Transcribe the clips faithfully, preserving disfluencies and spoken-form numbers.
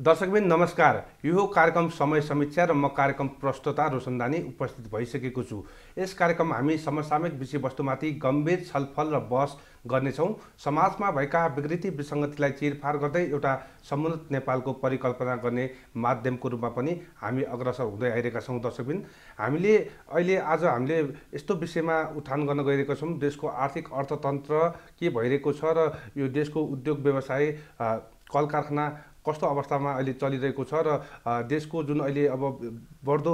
दर्शकबिन नमस्कार। यो कार्यक्रम समय समीक्षा र म कार्यक्रम प्रस्तुता रोशनदानी उपस्थित भइसकेको छु। यस कार्यक्रम हामी समसामयिक विषयवस्तुमाथि गम्भीर छलफल र बहस गर्नेछौँ। समाजमा भएका विकृति विसङ्गतिलाई चिरफार गर्दै एउटा समुन्नत नेपालको परिकल्पना गर्ने माध्यमको रूपमा पनि हामी अग्रसर हुँदै आइरहेका छौँ। दर्शकबिन हामीले अहिले आज हामीले यस्तो विषयमा उठान गर्न गइरहेका छौँ, देशको आर्थिक अर्थतन्त्र के भइरहेको छ र यो देशको उद्योग व्यवसाय कल कारखाना कस्तो अवस्थामा अहिले चलिरहेको छ र देशको जुन अहिले अब बढ्दो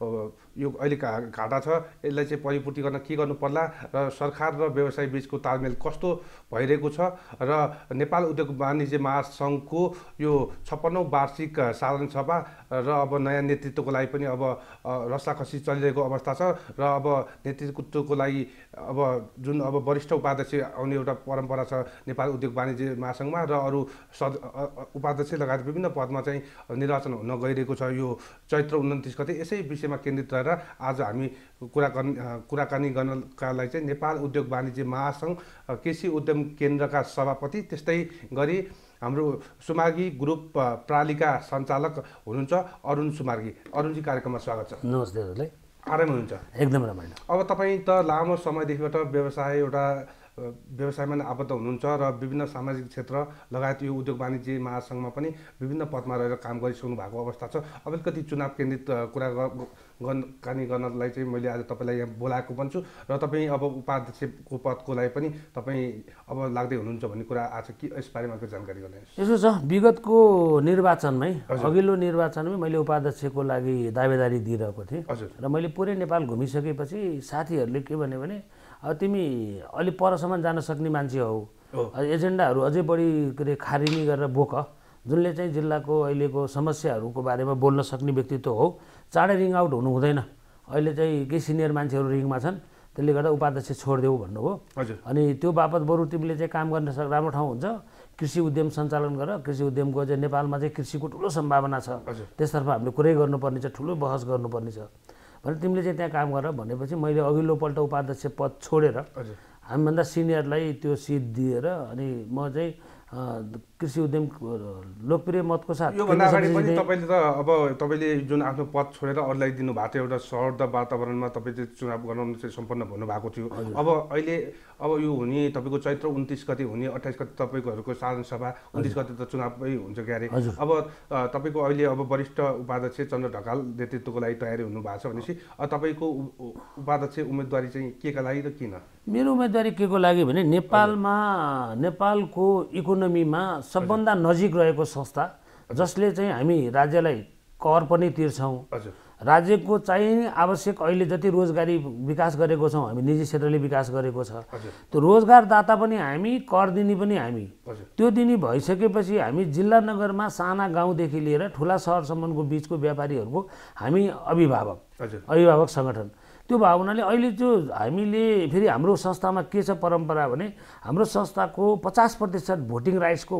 यो अहिले घाटा छ यसलाई चाहिँ परिपूर्ति गर्न के गर्नु पर्ला र सरकार र व्यवसाय बीचको तालमेल कस्तो भइरहेको छ र नेपाल उद्योग वाणिज्य महासङ्घको यो छप्पन्नौँ वार्षिक साधारण सभा र अब नयाँ नेतृत्वको लागि पनि अब रस्साकसी चलिरहेको अवस्था छ र अब नेतृत्वको लागि अब जुन अब वरिष्ठ उपाध्यक्ष आउने एउटा परम्परा छ नेपाल उद्योग वाणिज्य महासङ्घमा र अरू सद उपाध्यक्ष लगायत विभिन्न पदमा चाहिँ निर्वाचन हुन गइरहेको छ यो चैत्र उन्तिस गते। यसै विषयमा केन्द्रित रहेर आज हामी कुराकानी कुराकानी गर्नका लागि चाहिँ नेपाल उद्योग वाणिज्य महासङ्घ कृषि उद्यम केन्द्रका सभापति त्यस्तै गरी हाम्रो सुमार्गी ग्रुप प्रालिका सञ्चालक हुनुहुन्छ अरुण सुमार्गी। अरुणजी कार्यक्रममा स्वागत छ। नमस्ते हजुरलाई। आराम हुनुहुन्छ? एकदम रमाइलो। अब तपाईँ त लामो समयदेखिबाट व्यवसाय एउटा व्यवसायमा नै आबद्ध हुनुहुन्छ र विभिन्न सामाजिक क्षेत्र लगायत यो उद्योग वाणिज्य महासङ्घमा पनि विभिन्न पदमा रहेर काम गरिसक्नु भएको अवस्था छ। अब अलिकति चुनाव केन्द्रित कुरा गर्नकानी गर्नलाई चाहिँ मैले आज तपाईँलाई यहाँ बोलाएको पनि छु र तपाईँ अब उपाध्यक्षको पदको लागि पनि तपाईँ अब लाग्दै हुनुहुन्छ भन्ने कुरा आज के यसबारेमा जानकारी गर्नुहोस्। यसो छ, विगतको निर्वाचनमै अघिल्लो निर्वाचनमै मैले उपाध्यक्षको लागि दावेदारी दिइरहेको थिएँ र मैले पुरै नेपाल घुमिसकेपछि साथीहरूले के भने भने अब तिमी अलि परसम्म जान सक्ने मान्छे हौ, एजेन्डाहरू अझै बढी के अरे खारिनी गरेर बोक, जुनले चाहिँ जिल्लाको अहिलेको समस्याहरूको बारेमा बोल्न सक्ने व्यक्तित्व हो, चाँडै रिङ आउट हुनु हुँदैन। अहिले चाहिँ केही सिनियर मान्छेहरू रिङमा छन्, त्यसले गर्दा उपाध्यक्ष छोडिदेऊ भन्नुभयो। अनि त्यो बापत बरु तिमीले चाहिँ काम गर्न सक् राम्रो ठाउँ हुन्छ, कृषि उद्यम सञ्चालन गर, कृषि उद्यमको चाहिँ नेपालमा चाहिँ कृषिको ठुलो सम्भावना छ, त्यसतर्फ हामीले कुरै गर्नुपर्ने छ, ठुलो बहस गर्नुपर्ने छ भने तिमीले चाहिँ त्यहाँ काम गर भनेपछि मैले अघिल्लोपल्ट उपाध्यक्ष पद छोडेर हामीभन्दा सिनियरलाई त्यो सिट दिएर अनि म चाहिँ कृषि उद्यम लोकप्रिय मतको साथ योभन्दा अगाडि पनि तपाईँले त अब तपाईँले जुन आफ्नो पद छोडेर अरूलाई दिनुभएको थियो एउटा सहृद वातावरणमा तपाईँ चाहिँ चुनाव गराउन चाहिँ सम्पन्न भन्नुभएको थियो। अब अहिले अब यो हुने तपाईँको चैत्र उन्तिस गते हुने अट्ठाइस गते तपाईँकोहरूको साधारण सभा, उन्तिस गते त चुनावै हुन्छ क्यारे। अब तपाईँको अहिले अब वरिष्ठ उपाध्यक्ष चन्द्र ढकाल नेतृत्वको लागि तयारी हुनुभएको छ भनेपछि तपाईँको उपाध्यक्ष उम्मेदवारी चाहिँ के का लागि र किन? मेरो उम्मेदवारी के को लागि भने नेपालमा नेपालको इकोनोमीमा सबभन्दा नजिक रहेको संस्था जसले चाहिँ हामी राज्यलाई कर पनि तिर्छौँ, राज्यको चाहिने आवश्यक अहिले जति रोजगारी विकास गरेको छौँ हामी निजी क्षेत्रले विकास गरेको छ, त्यो रोजगारदाता पनि हामी, कर दिने पनि हामी। त्यो दिने भइसकेपछि हामी जिल्ला नगरमा साना गाउँदेखि लिएर ठुला सहरसम्मको बिचको व्यापारीहरूको हामी अभिभावक अभिभावक सङ्गठन। त्यो भावनाले अहिले जो हामीले फेरि हाम्रो संस्थामा के छ परम्परा भने हाम्रो संस्थाको पचास प्रतिशत भोटिङ राइट्सको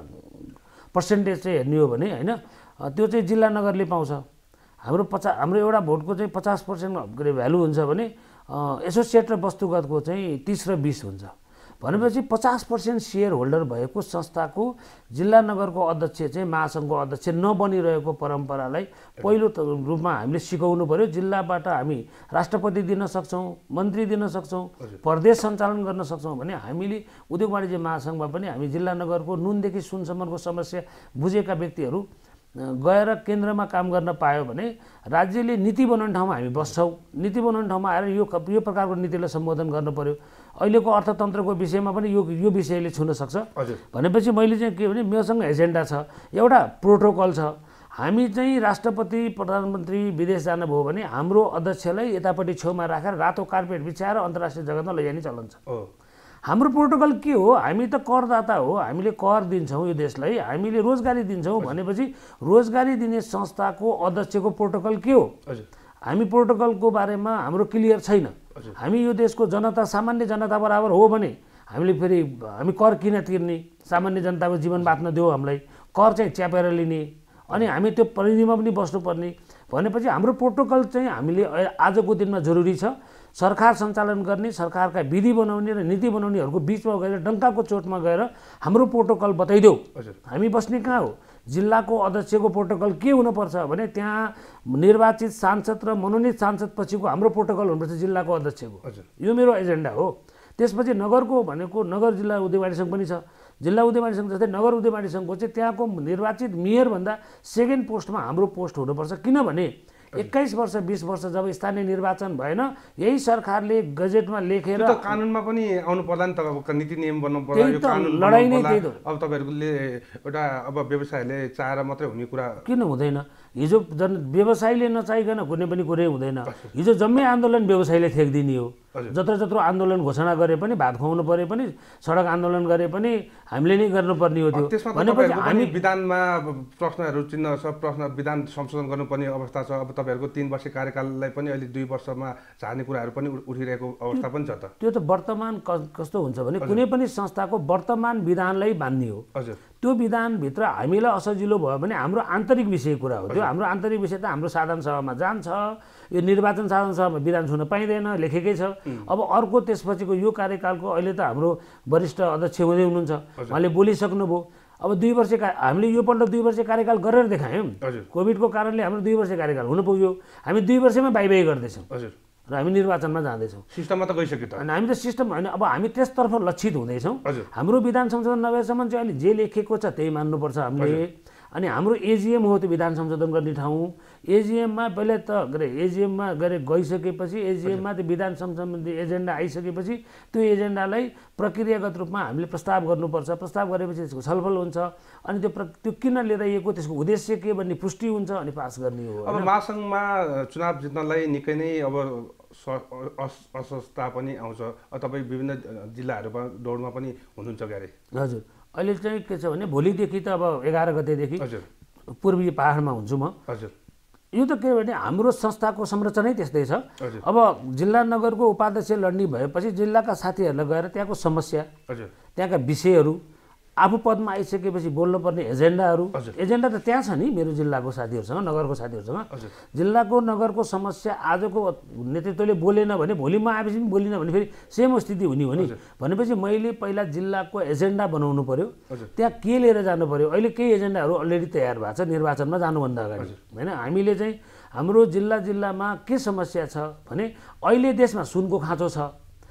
पर्सेन्टेज चाहिँ हेर्ने हो भने होइन त्यो चाहिँ जिल्ला नगरले पाउँछ। हाम्रो पचा हाम्रो एउटा भोटको चाहिँ पचास पर्सेन्ट के अरे भ्यालु हुन्छ भने एसोसिएट र वस्तुगतको चाहिँ तिस र बिस हुन्छ भनेपछि पचास पर्सेन्ट सेयर होल्डर भएको संस्थाको जिल्ला नगरको अध्यक्ष चाहिँ महासङ्घको अध्यक्ष नबनिरहेको परम्परालाई पहिलो रूपमा हामीले सिकाउनु पर्यो। जिल्लाबाट हामी राष्ट्रपति दिन सक्छौँ, मन्त्री दिन सक्छौँ, प्रदेश सञ्चालन गर्न सक्छौँ भने हामीले उद्योग वाणिज्य महासङ्घमा पनि हामी जिल्ला नगरको नुनदेखि सुनसम्मको समस्या बुझेका व्यक्तिहरू गएर केन्द्रमा काम गर्न पायो भने राज्यले नीति बनाउने ठाउँमा हामी बस्छौँ, नीति बनाउने ठाउँमा आएर यो यो प्रकारको नीतिलाई सम्बोधन गर्नु पर्यो। अहिलेको अर्थतन्त्रको विषयमा पनि यो यो विषयले छुन सक्छ भनेपछि मैले चाहिँ के भने मसँग एजेन्डा छ, एउटा प्रोटोकल छ। हामी चाहिँ राष्ट्रपति प्रधानमन्त्री विदेश जानुभयो भने हाम्रो अध्यक्षलाई यतापट्टि छेउमा राखेर रातो कार्पेट बिछाएर अन्तर्राष्ट्रिय जगतमा लैजाने चलन छ। हाम्रो प्रोटोकल के हो? हामी त करदाता हो, हामीले कर दिन्छौँ यो देशलाई, हामीले रोजगारी दिन्छौँ भनेपछि रोजगारी दिने संस्थाको अध्यक्षको प्रोटोकल के हो? हामी प्रोटोकलको बारेमा हाम्रो क्लियर छैन। हामी यो देशको जनता सामान्य जनता बराबर हो भने हामीले फेरि हामी कर किन तिर्ने? सामान्य जनताको जीवन बाँच्न देऊ, हामीलाई कर चाहिँ च्यापेर लिने अनि हामी त्यो परिधिमा पनि बस्नुपर्ने भनेपछि हाम्रो प्रोटोकल चाहिँ हामीले आजको दिनमा जरुरी छ। सरकार सञ्चालन गर्ने, सरकारका विधि बनाउने र नीति बनाउनेहरूको बिचमा गएर डङ्काको चोटमा गएर हाम्रो प्रोटोकल बताइदेऊ, हामी बस्ने कहाँ हो? जिल्लाको अध्यक्षको प्रोटोकल के हुनुपर्छ भने त्यहाँ निर्वाचित सांसद र मनोनित सांसद पछिको हाम्रो प्रोटोकल हुनुपर्छ जिल्लाको अध्यक्षको। यो मेरो एजेन्डा हो। त्यसपछि नगरको भनेको नगर जिल्ला उद्यमाडी सङ्घ पनि छ। जिल्ला उद्यमाडी सङ्घ जस्तै नगर उद्यमाडी सङ्घको चाहिँ त्यहाँको निर्वाचित मेयरभन्दा सेकेन्ड पोस्टमा हाम्रो पोस्ट हुनुपर्छ। किनभने एक्काइस वर्ष बिस वर्ष जब स्थानीय निर्वाचन भएन, यही सरकारले गजेटमा लेखेर कानुनमा पनि आउनु पर्ला नि त, नीति नियम बन्नु पर्ला, यो कानुन लडाइ नै त्यही हो। अब तपाईँहरूले एउटा अब व्यवसायले चाहेर मात्रै हुने कुरा किन हुँदैन? हिजो जन व्यवसायले नचाहिकन कुनै पनि कुरै हुँदैन। हिजो जम्मै आन्दोलन व्यवसायले थेक्दिने हो। जत्रो जत्रो आन्दोलन घोषणा गरे पनि, भात खुवाउनु परे पनि, सडक आन्दोलन गरे पनि हामीले नै गर्नुपर्ने हो। त्यो भनेपछि हामी विधानमा प्रश्नहरू चिन्ह सब प्रश्न विधान संशोधन गर्नुपर्ने अवस्था छ। अब तपाईँहरूको तीन वर्ष कार्यकाललाई पनि अहिले दुई वर्षमा झार्ने कुराहरू पनि उठिरहेको अवस्था पनि छ त। त्यो त वर्तमान कस्तो हुन्छ भने कुनै पनि संस्थाको वर्तमान विधानलाई मान्ने हो। हजुर, त्यो विधानभित्र हामीलाई असजिलो भयो भने हाम्रो आन्तरिक विषय कुरा हो। त्यो हाम्रो आन्तरिक विषय त हाम्रो साधारण सभामा जान्छ। यो निर्वाचन साधारण सभामा विधान छुन पाइँदैन, लेखेकै छ। अब अर्को त्यसपछिको यो कार्यकालको अहिले त हाम्रो वरिष्ठ अध्यक्ष हुँदै हुनुहुन्छ, उहाँले बोलिसक्नुभयो। अब दुई वर्ष हामीले योपल्ट दुई वर्ष कार्यकाल गरेर देखायौँ। कोभिडको कारणले हाम्रो दुई वर्ष कार्यकाल हुन पुग्यो। हामी दुई वर्षमै बाई बाई गर्दैछौँ र हामी निर्वाचनमा जाँदैछौँ। सिस्टममा त गइसक्यो त। अनि हामी त सिस्टम होइन, अब हामी त्यसतर्फ लक्षित हुँदैछौँ। हाम्रो विधान संशोधन नभएसम्म चाहिँ अहिले जे लेखेको छ त्यही मान्नुपर्छ हामीले। अनि हाम्रो एजिएम हो त्यो विधान संशोधन गर्ने ठाउँ। एजिएममा पहिले त गरे एजिएममा गरे गइसकेपछि एजिएममा त्यो विधान सम्बन्धी एजेन्डा आइसकेपछि त्यो एजेन्डालाई प्रक्रियागत रूपमा हामीले प्रस्ताव गर्नुपर्छ। प्रस्ताव गरेपछि त्यसको छलफल हुन्छ। अनि त्यो त्यो किन लिएर आइएको, त्यसको उद्देश्य के भन्ने पुष्टि हुन्छ, अनि पास गर्ने हो। अब महासङ्घमा चुनाव जित्नलाई निकै नै अब असहजता पनि आउँछ। तपाईँ विभिन्न जिल्लाहरूमा दौडमा पनि हुनुहुन्छ क्यारे? हजुर, अहिले चाहिँ के छ भने भोलिदेखि त अब एघार गतेदेखि पूर्वी पहाडमा हुन्छु म। हजुर, यो त के भने हाम्रो संस्थाको संरचनै त्यस्तै छ। अब जिल्ला नगरको उपाध्यक्ष लड्ने भएपछि जिल्लाका साथीहरूलाई गएर त्यहाँको समस्या, त्यहाँका विषयहरू, आफू पदमा आइसकेपछि बोल्नुपर्ने एजेन्डाहरू, एजेन्डा त त्यहाँ छ नि मेरो जिल्लाको साथीहरूसँग, नगरको साथीहरूसँग। जिल्लाको नगरको समस्या आजको नेतृत्वले बोलेन भने भोलि म आएपछि पनि बोलिनँ भने फेरि सेम स्थिति हुने हो नि। भनेपछि मैले पहिला जिल्लाको एजेन्डा बनाउनु पर्यो, त्यहाँ के लिएर जानु पर्यो। अहिले केही एजेन्डाहरू अलरेडी तयार भएको छ निर्वाचनमा जानुभन्दा अगाडि, होइन? हामीले चाहिँ हाम्रो जिल्ला जिल्लामा के समस्या छ भने अहिले देशमा सुनको खाँचो छ।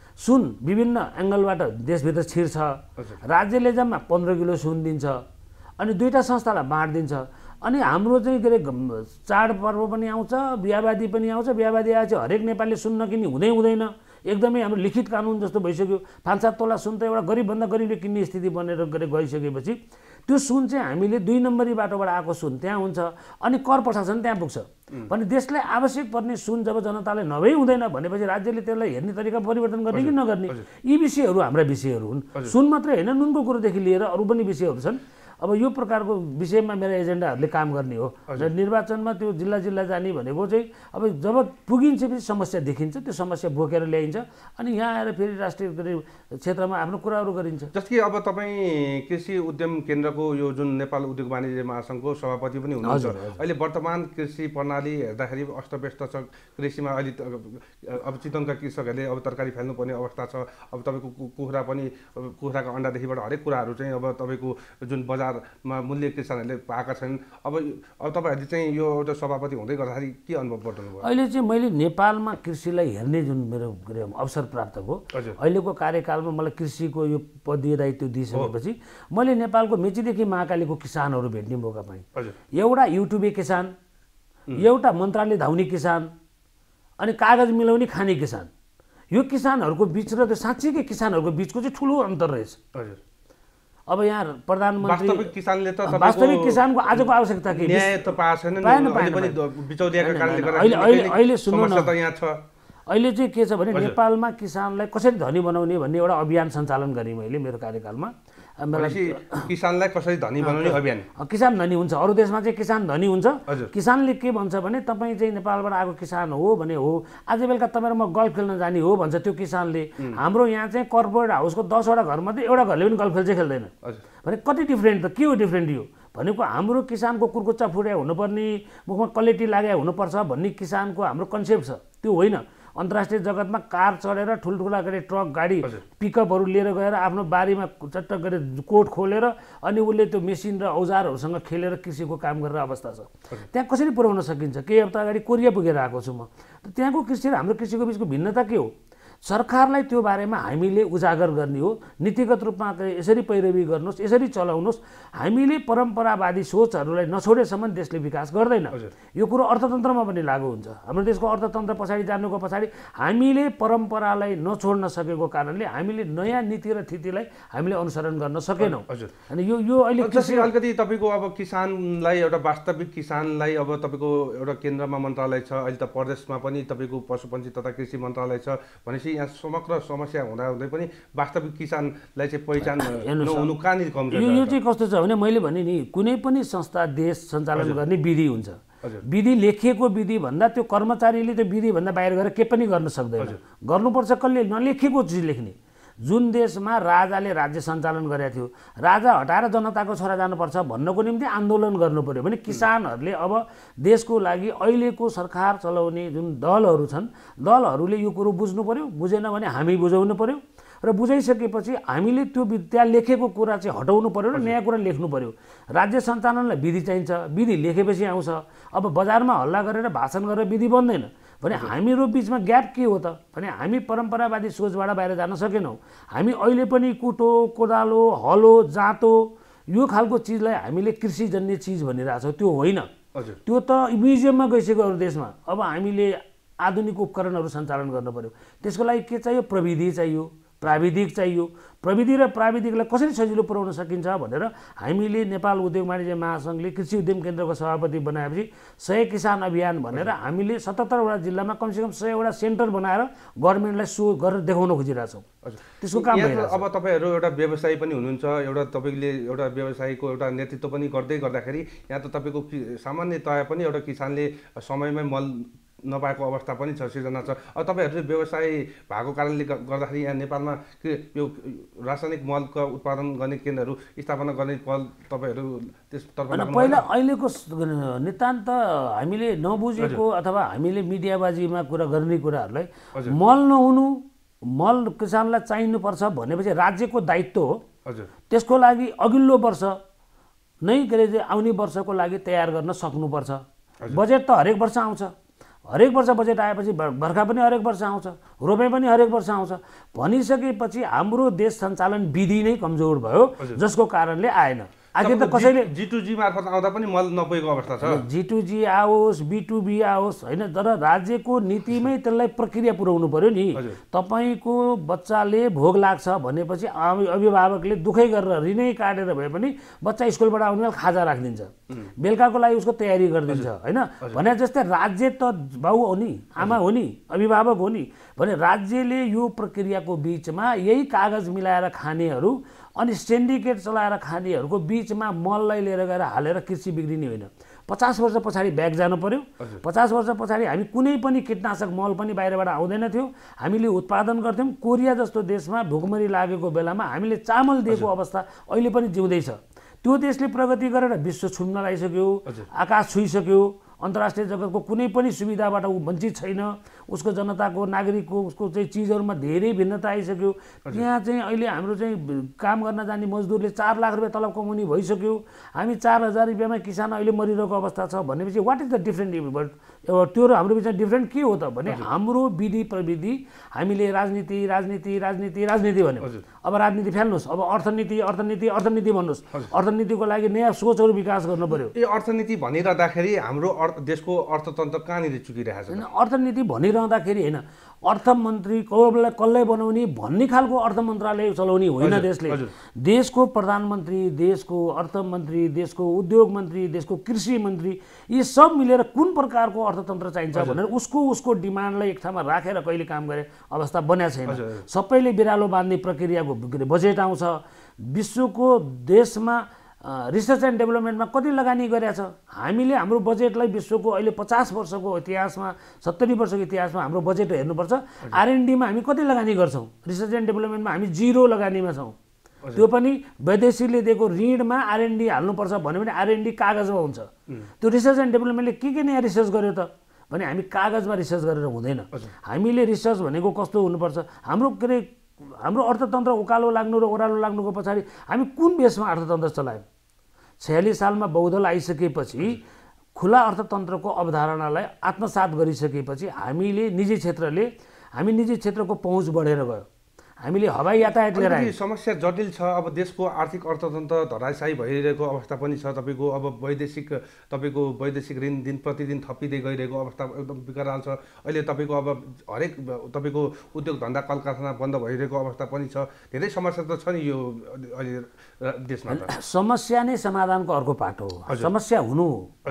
सुन विभिन्न एङ्गलबाट देशभित्र छिर्छ। राज्यले जम्मा पन्ध्र किलो सुन दिन्छ, अनि दुईवटा संस्थालाई बाँडिदिन्छ। अनि हाम्रो चाहिँ के अरे चाडपर्व पनि आउँछ, बिहाबादी पनि आउँछ। बिहाबादी आएपछि हरेक नेपालीले सुन नकिन्ने हुँदै हुँदैन। एकदमै हाम्रो लिखित कानुन जस्तो भइसक्यो। पाँच सात तोला सुन त एउटा गरिबभन्दा गरिबले किन्ने स्थिति बनेर गएर गइसकेपछि त्यो सुन चाहिँ हामीले दुई नम्बरी बाटोबाट आएको सुन त्यहाँ हुन्छ, अनि कर प्रशासन त्यहाँ पुग्छ। भने देशलाई आवश्यक पर्ने सुन जब जनतालाई नभई हुँदैन भनेपछि राज्यले त्यसलाई हेर्ने तरिका परिवर्तन गर्ने कि नगर्ने, यी विषयहरू हाम्रा विषयहरू हुन्। सुन मात्रै होइन, नुनको कुरोदेखि लिएर अरू पनि विषयहरू छन्। अब यो प्रकारको विषयमा मेरो एजेन्डाहरूले काम गर्ने हो। र निर्वाचनमा त्यो जिल्ला जिल्ला जाने भनेको चाहिँ अब जब पुगिन्छपछि समस्या देखिन्छ, त्यो समस्या बोकेर ल्याइन्छ, अनि यहाँ आएर फेरि राष्ट्रिय क्षेत्रमा आफ्नो कुराहरू गरिन्छ। जस्तै अब तपाईँ कृषि उद्यम केन्द्रको यो जुन नेपाल उद्योग वाणिज्य महासङ्घको सभापति पनि हुनुहुन्छ। अहिले वर्तमान कृषि प्रणाली हेर्दाखेरि अस्तव्यस्त छ। कृषिमा अहिले अब चितवनका कृषकहरूले अब तरकारी फाल्नुपर्ने अवस्था छ। अब तपाईँको कुखुरा पनि, कुखुराको अन्डादेखिबाट हरेक कुराहरू चाहिँ अब तपाईँको जुन बजार मा मूल्य किसानहरूले पाएका छन्। अब अब तपाईँहरूले चाहिँ यो एउटा सभापति हुँदै गर्दाखेरि के अनुभव बटुल्नुभयो? अहिले चाहिँ मैले नेपालमा कृषिलाई हेर्ने जुन मेरो अवसर प्राप्त भयो, अहिलेको कार्यकालमा मलाई कृषिको यो पदीय दायित्व दिइसकेपछि मैले नेपालको मेचीदेखि महाकालीको किसानहरू भेट्ने मौका पाएँ। एउटा युट्युबे किसान, एउटा मन्त्रालय धाउने किसान, अनि कागज मिलाउने खाने किसान। यो किसानहरूको बिच र त्यो साँच्चीकै किसानहरूको बिचको चाहिँ ठुलो अन्तर रहेछ। अब यहाँ प्रधानमन्त्री वास्तविक किसानले त वास्तविक किसानको आजको आवश्यकता के? न्याय त पाएको छैन नि, अहिले पनि बिचौलियाका कारणले गर्दा अहिले अहिले सुन्नु न, त यहाँ छ। अहिले चाहिँ के छ भने नेपालमा किसानलाई कसरी धनी बनाउने भन्ने एउटा अभियान सञ्चालन गरेँ मैले मेरो कार्यकालमा। किसानलाई कसरी धनी बनाउने अभियान। किसान धनी हुन्छ, अरू देशमा चाहिँ किसान धनी हुन्छ। किसानले के भन्छ भने तपाईँ चाहिँ नेपालबाट आएको किसान हो भने हो, आज बेलुका तपाईँ म गल्फ खेल्न जाने हो भन्छ त्यो किसानले। हाम्रो यहाँ चाहिँ कर्पोरेट हाउसको दसवटा घरमध्ये एउटा घरले पनि गल्फ खेल चाहिँ खेल्दैन। भने कति डिफ्रेन्ट त के हो डिफ्रेन्ट यो भनेको? हाम्रो किसानको कुर्कुच्चा फुट्या हुनुपर्ने, मुखमा क्वालिटी लाग्या हुनुपर्छ भन्ने किसानको हाम्रो कन्सेप्ट छ, त्यो होइन। अन्तर्राष्ट्रिय जगतमा कार चढेर ठुल्ठुला गरी ट्रक गाडी पिकअपहरू लिएर गएर आफ्नो बारीमा चट्ट गरी कोट खोलेर अनि उसले त्यो मेसिन र औजारहरूसँग खेलेर कृषिको काम गरेर अवस्था छ। त्यहाँ कसरी पुर्याउन सकिन्छ? केही हप्ता अगाडि कोरिया पुगेर आएको छु म। त्यहाँको कृषि र हाम्रो कृषिको बिचको भिन्नता के हो? सरकारलाई त्यो बारेमा हामीले उजागर गर्ने हो, नीतिगत रूपमा यसरी पैरवी गर्नुहोस्, यसरी चलाउनुहोस्। हामीले परम्परावादी सोचहरूलाई नछोडेसम्म देशले विकास गर्दैन। यो कुरो अर्थतन्त्रमा पनि लागू हुन्छ। हाम्रो देशको अर्थतन्त्र पछाडि जानुको पछाडि हामीले परम्परालाई नछोड्न सकेको कारणले हामीले नयाँ नीति र थितिलाई हामीले अनुसरण गर्न सकेनौँ। अनि यो यो अहिले अलिकति तपाईँको अब किसानलाई एउटा वास्तविक किसानलाई अब तपाईँको एउटा केन्द्रमा मन्त्रालय छ, अहिले त प्रदेशमा पनि तपाईँको पशुपन्छी तथा कृषि मन्त्रालय छ भनेपछि यहाँ समग्र समस्या हुँदाहुँदै पनि वास्तविक किसानलाई चाहिँ पहिचान नहुनु कहाँनिर कम छ? यो चाहिँ कस्तो छ भने मैले भने नि कुनै पनि संस्था देश सञ्चालन गर्ने विधि हुन्छ। विधि लेखिएको विधि भन्दा त्यो कर्मचारीले त्यो विधि भन्दा बाहिर गएर के पनि गर्न सक्दैन। गर्नुपर्छ कसले? नलेखेको चिज लेख्ने। जुन देशमा राजाले राज्य सञ्चालन गरेको थियो, राजा हटाएर जनताको छोरा जानुपर्छ भन्नको निम्ति आन्दोलन गर्नु पर्यो भने किसानहरूले अब देशको लागि अहिलेको सरकार चलाउने जुन दलहरू छन्, दलहरूले यो कुरो बुझ्नु पर्यो। बुझेन भने हामी बुझाउनु पर्यो र बुझाइसकेपछि हामीले त्यो त्यहाँ लेखेको कुरा चाहिँ हटाउनु पर्यो र नयाँ कुरा लेख्नु पर्यो। राज्य सञ्चालनलाई विधि चाहिन्छ, विधि लेखेपछि आउँछ। अब बजारमा हल्ला गरेर भाषण गरेर विधि बन्दैन भने हामीहरू बिचमा ग्याप के हो त भने हामी परम्परावादी सोचबाट बाहिर जान सकेनौँ। हामी अहिले पनि कुटो, कोदालो, हलो, जाँतो यो खालको चिजलाई हामीले कृषिजन्य चिज भनिरहेछौँ। त्यो होइन। त्यो त म्युजियममा गइसक्यो अरू देशमा। अब हामीले आधुनिक उपकरणहरू सञ्चालन गर्नु पर्यो। त्यसको लागि के चाहियो? प्रविधि चाहियो, प्राविधिक चाहियो। प्रविधि र प्राविधिकलाई कसरी सजिलो पुर्याउन सकिन्छ भनेर हामीले नेपाल उद्योग वाणिज्य महासङ्घले कृषि उद्यम केन्द्रको सभापति बनाएपछि सय किसान अभियान भनेर हामीले सतहत्तरवटा जिल्लामा कमसेकम सयवटा सेन्टर बनाएर गभर्मेन्टलाई सो गरेर देखाउन खोजिरहेछौँ। त्यसको काम भइरहेछ। अब तपाईँहरू एउटा व्यवसायी पनि हुनुहुन्छ, एउटा तपाईँले एउटा व्यवसायीको एउटा नेतृत्व पनि गर्दै गर्दाखेरि यहाँ त तपाईँको सामान्यतया पनि एउटा किसानले समयमै मल नपाएको अवस्था पनि छ, सिर्जना छ। अब तपाईँहरू व्यवसाय भएको कारणले गर्दाखेरि यहाँ नेपालमा के यो रासायनिक मलको उत्पादन गर्ने केन्द्रहरू स्थापना गर्ने पहल तपाईँहरू त्यसतर्फ पहिला अहिलेको नितान्त हामीले नबुझेको अथवा हामीले मिडियाबाजीमा कुरा गर्ने कुराहरूलाई मल नहुनु, मल किसानलाई चाहिनुपर्छ भनेपछि राज्यको दायित्व हो। त्यसको लागि अघिल्लो वर्ष नै के अरे आउने वर्षको लागि तयार गर्न सक्नुपर्छ। बजेट त हरेक वर्ष आउँछ, हरेक वर्ष बजेट आएपछि बर्खा पनि हरेक वर्ष आउँछ, रोपाइ पनि हरेक वर्ष आउँछ भनिसकेपछि हाम्रो देश सञ्चालन विधि नै कमजोर भयो, जसको कारणले आएन। आखिर त कसैले जी टू जी मार्फत आउँदा पनि मल नपुगेको अवस्था छ। जी टू जी आओस्, बी टू बी आओस् होइन, तर राज्यको नीतिमै त्यसलाई प्रक्रिया पुर्याउनु पर्यो नि। तपाईँको बच्चाले भोग लाग्छ भनेपछि अभिभावकले दुखै गरेर ऋणै काटेर भए पनि बच्चा स्कुलबाट आउने बेला खाजा राखिदिन्छ, बेलुकाको लागि उसको तयारी गरिदिन्छ होइन। भने जस्तै राज्य त बाउ हो नि, आमा हो नि, अभिभावक हो नि भने राज्यले यो प्रक्रियाको बिचमा यही कागज मिलाएर खानेहरू अनि सिन्डिकेट चलाएर खानेहरूको बिचमा मललाई लिएर गएर हालेर कृषि बिग्रिने होइन। पचास वर्ष पछाडि ब्याक जानु पर्यो। पचास वर्ष पछाडि हामी कुनै पनि कीटनाशक मल पनि बाहिरबाट आउँदैन थियो, हामीले उत्पादन गर्थ्यौँ। कोरिया जस्तो देशमा भुकमरी लागेको बेलामा हामीले चामल दिएको अवस्था अहिले पनि जिउँदैछ। त्यो देशले प्रगति गरेर विश्व छुम्न लागिसक्यो, आकाश छुइसक्यो, अन्तर्राष्ट्रिय जगतको कुनै पनि सुविधाबाट ऊ वञ्चित छैन। उसको जनताको नागरिकको उसको चाहिँ चिजहरूमा धेरै भिन्नता आइसक्यो। त्यहाँ चाहिँ अहिले हाम्रो चाहिँ काम गर्न जाने मजदुरले चार लाख रुपियाँ तलब कमाउने भइसक्यो। हामी चार हजार रुपियाँमा किसान अहिले मरिरहेको अवस्था छ भनेपछि वाट इज द डिफ्रेन्ट? त्यो र हाम्रो बिचमा डिफ्रेन्ट के हो त भने हाम्रो विधि प्रविधि हामीले राजनीति राजनीति राजनीति राजनीति भन्यो। अब राजनीति फ्याल्नुहोस्, अब अर्थनीति अर्थनीति अर्थनीति भन्नुहोस्। अर्थनीतिको लागि नयाँ सोचहरू विकास गर्नु पर्यो। यो अर्थनीति भनिरहँदाखेरि हाम्रो देशको अर्थतन्त्र कहाँनिर चुकिरहेको छ? अर्थनीति भनिरहँदाखेरि होइन, अर्थमन्त्री कसलाई कसलाई बनाउने भन्ने खालको अर्थ मन्त्रालय चलाउने होइन देशले। देशको प्रधानमन्त्री, देशको अर्थमन्त्री, देशको उद्योग मन्त्री, देशको कृषि मन्त्री यी सब मिलेर कुन प्रकारको अर्थतन्त्र चाहिन्छ भनेर उसको उसको डिमान्डलाई एक ठाउँमा राखेर कहिले काम गरे अवस्था बनेको छैन। सबैले बिरालो बाँध्ने प्रक्रियाको बजेट आउँछ। विश्वको देशमा रिसर्च एन्ड डेभलपमेन्टमा कति लगानी गरेका छ? हामीले हाम्रो बजेटलाई विश्वको अहिले पचास वर्षको इतिहासमा, सत्तरी वर्षको इतिहासमा हाम्रो बजेट हेर्नुपर्छ। आरएनडीमा हामी कति लगानी गर्छौँ? रिसर्च एन्ड डेभलपमेन्टमा हामी जिरो लगानीमा छौँ। त्यो पनि वैदेशिकले दिएको ऋणमा आरएनडी हाल्नुपर्छ भन्यो भने आरएनडी कागजमा हुन्छ। त्यो रिसर्च एन्ड डेभलपमेन्टले के के नयाँ रिसर्च गर्यो त? भने हामी कागजमा रिसर्च गरेर हुँदैन। हामीले रिसर्च भनेको कस्तो हुनुपर्छ, हाम्रो के अरे हाम्रो अर्थतन्त्र उकालो लाग्नु र ओह्रालो लाग्नुको पछाडि हामी कुन बेसमा अर्थतन्त्र चलायौँ। छयालिस सालमा बहुदल आइसकेपछि खुला अर्थतन्त्रको अवधारणालाई आत्मसात गरिसकेपछि हामीले निजी क्षेत्रले हामी निजी क्षेत्रको पहुँच बढेर गयो। हामीले हवाई यातायात लिएर आयौँ। समस्या जटिल छ। अब देशको आर्थिक अर्थतन्त्र धराशायी भइरहेको अवस्था पनि छ। तपाईँको अब वैदेशिक तपाईँको वैदेशिक ऋण दिन प्रतिदिन थपिँदै गइरहेको अवस्था एकदम विकराल छ। अहिले तपाईँको अब हरेक तपाईँको उद्योग धन्दा कल कारखाना बन्द भइरहेको अवस्था पनि छ। धेरै समस्या त छ नि यो अहिले देशमा। समस्या नै समाधानको अर्को पाटो हो। समस्या हुनु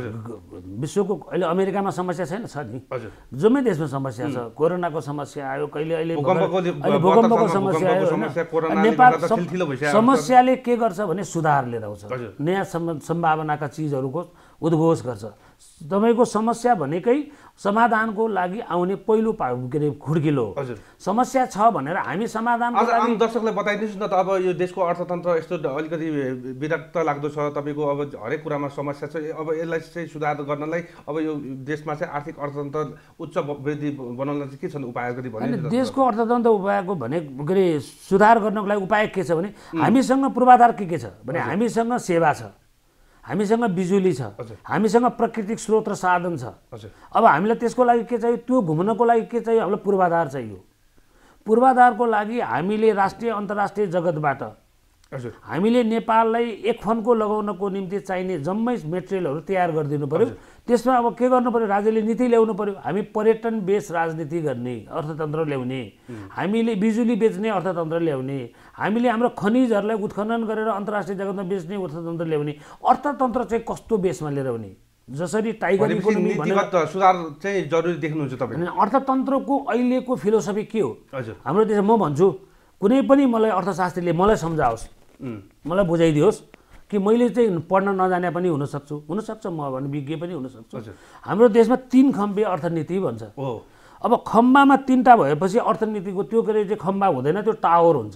विश्वको अहिले अमेरिकामा समस्या छैन, छ नि, जम्मै देशमा समस्या छ। कोरोनाको समस्या आयो, कहिले अहिले भूकम्पको समस्या आयो। नेपाल समस्याले के गर्छ भने सुधार लिएर आउँछ, नयाँ सम्भावनाका चिजहरूको उद्घोष गर्छ। तपाईँको समस्या भनेकै समाधानको लागि आउने पहिलो के अरे खुड्किलो हो। समस्या छ भनेर हामी समाधानको लागि आम दर्शकलाई बताइदिनुहोस् न त। अब यो देशको अर्थतन्त्र यस्तो अलिकति विरक्त लाग्दो छ, तपाईँको अब हरेक कुरामा समस्या छ। अब यसलाई चाहिँ सुधार गर्नलाई अब यो देशमा चाहिँ आर्थिक अर्थतन्त्र उच्च वृद्धि बनाउन चाहिँ के छन् उपाय गरी भन्नु? देशको अर्थतन्त्र उपायको भने के अरे सुधार गर्नको लागि उपाय के छ भने हामीसँग पूर्वाधार के के छ भने हामीसँग सेवा छ, हामीसँग बिजुली छ, हामीसँग प्राकृतिक स्रोत र साधन छ। अब हामीलाई त्यसको लागि के चाहियो? त्यो घुम्नको लागि के चाहियो? हामीलाई पूर्वाधार चाहियो। पूर्वाधारको लागि हामीले राष्ट्रिय अन्तर्राष्ट्रिय जगतबाट हामीले नेपाललाई एक फन्को लगाउनको निम्ति चाहिने जम्मै मेटेरियलहरू तयार गरिदिनु पर्यो। त्यसमा अब के गर्नु पर्यो? राज्यले नीति ल्याउनु पर्यो। हामी पर्यटन बेस राजनीति गर्ने अर्थतन्त्र ल्याउने, हामीले बिजुली बेच्ने अर्थतन्त्र ल्याउने, हामीले हाम्रो खनिजहरूलाई उत्खनन गरेर अन्तर्राष्ट्रिय जगतमा बेच्ने अर्थतन्त्र ल्याउने। अर्थतन्त्र चाहिँ कस्तो बेसमा लिएर आउने? जसरी टाइगर इकोनोमी नीतिगत सुधार चाहिँ जरुरी देख्नुहुन्छ तपाईँ? अर्थतन्त्रको अहिलेको फिलोसफी के हो हाम्रो देशमा? म भन्छु कुनै पनि मलाई अर्थशास्त्रीले मलाई सम्झाओस्, मलाई बुझाइदियोस् कि मैले चाहिँ पढ्न नजाने पनि हुनसक्छु, हुनसक्छ म भने विज्ञ पनि हुनसक्छु। हाम्रो देशमा तीन खम्बे अर्थनीति भन्छ। अब खम्बामा तिनवटा भएपछि अर्थनीतिको त्यो के अरे चाहिँ खम्बा हुँदैन, त्यो टावर हुन्छ।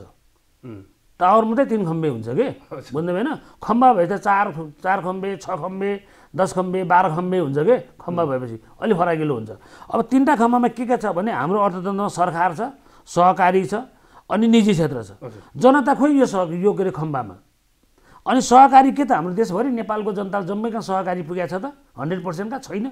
टावर मात्रै तिन खम्बे हुन्छ कि बुझ्नु भएन? खम्बा भए त चार चार खम्बे, छ खम्बे, दस खम्बे, बाह्र खम्बे हुन्छ कि खम्बा भएपछि अलि फराकिलो हुन्छ। अब तिनवटा खम्बामा के के छ भने हाम्रो अर्थतन्त्रमा सरकार छ, सहकारी छ अनि निजी क्षेत्र छ। जनता खोइ यो यो के अरे खम्बामा। अनि सहकारी के त हाम्रो देशभरि नेपालको जनता जम्मैका सहकारी पुगेको छ त? हन्ड्रेड पर्सेन्टका छैन,